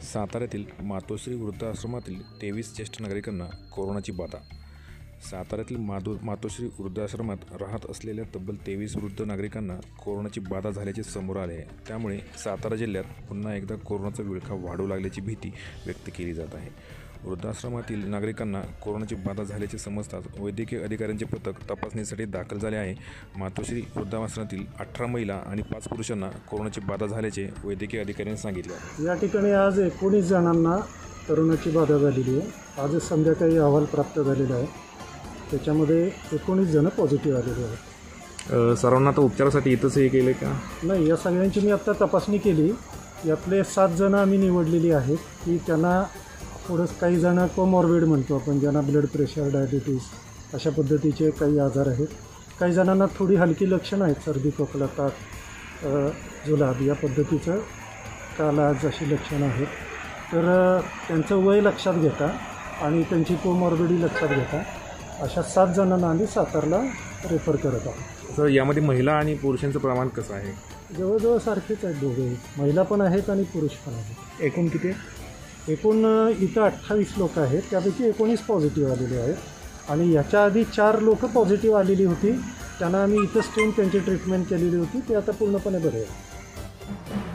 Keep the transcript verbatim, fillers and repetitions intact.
साताऱ्यातील मातोश्री वृद्धाश्रमातील तेवीस ज्येष्ठ नागरिकांना कोरोनाची बाधा. साताऱ्यातील माधो मातोश्री वृद्धाश्रमात राहत असलेल्या तब्बल तेवीस वृद्ध नागरिकांना कोरोनाची बाधा झाल्याचे समोर आले आहे. त्यामुळे सातारा जिल्ह्यात पुन्हा एकदा कोरोनाचा विळखा वाढू लागल्याची भीती व्यक्त केली जात आहे. वृद्धाश्रमातील नागरिकांना कोरोनाची बाधा झाल्याचे समजताच वैद्यकीय अधिकाऱ्यांचे पथक तपासणीसाठी दाखल झाले आहे. मातोश्री वृद्धाश्रमातील अठरा महिला आणि पाच पुरुषांना कोरोनाची बाधा झाल्याचे वैद्यकीय अधिकाऱ्यांनी सांगितले आहे. या ठिकाणी आज एकोणीस जणांना कोरोनाची बाधा झालेली आहे. आज संध्याकाळी अहवाल प्राप्त झालेला आहे. त्याच्यामध्ये एकोणीस जण पॉझिटिव्ह आलेले आहेत. सर्वांना तर उपचारासाठी इथंच हे केले का? नाही, या सगळ्यांची मी आत्ता तपासणी केली. यातले सात जण आम्ही निवडलेली आहेत की त्यांना थोडं काही जण कोमॉर्बिड म्हणतो आपण, ज्यांना ब्लड प्रेशर, डायबिटीस अशा पद्धतीचे काही आजार आहेत. काही जणांना थोडी हलकी लक्षणं आहेत, सर्दी, खोकला, ताप, जुलाब या पद्धतीचं कालाज अशी लक्षणं आहेत. तर त्यांचं वय लक्षात घेता आणि त्यांची कोमॉर्बिडी लक्षात घेता अशा सात जणांना आम्ही सातारला रेफर करत आहोत. सर, यामध्ये महिला आणि पुरुषांचं प्रमाण कसं आहे? जवळजवळ सारखेच आहेत दोघे, महिला पण आहेत आणि पुरुष पण आहेत. एकूण किती? एकूण इथं अठ्ठावीस लोक आहेत, त्यापैकी एकोणीस पॉझिटिव्ह आलेले आहेत. आणि याच्या आधी चार लोक पॉझिटिव्ह आलेली होती, त्यांना आम्ही इथंच ठेवून त्यांची ट्रीटमेंट केलेली होती. ते आता पूर्णपणे बरे आहेत.